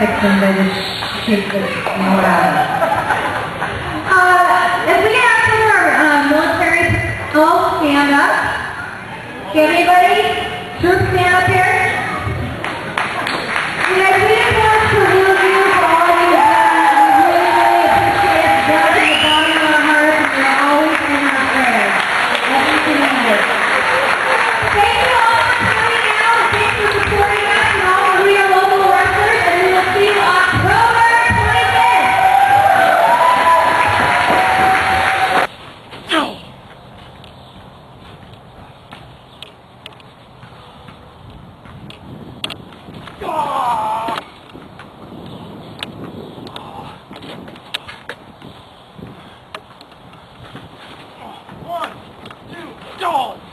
fix them, they just take the note out. If we can ask some of our military personnel stand up. Can anybody? Troops stand up here. And I really want to salute you for all you've done. We really appreciate it down to the bottom of our hearts, and you're always in our prayers. Everything you do. Thank you all for coming out. Thanks for supporting us and all of your local wrestlers, and we will see you October 25th. One, two, go!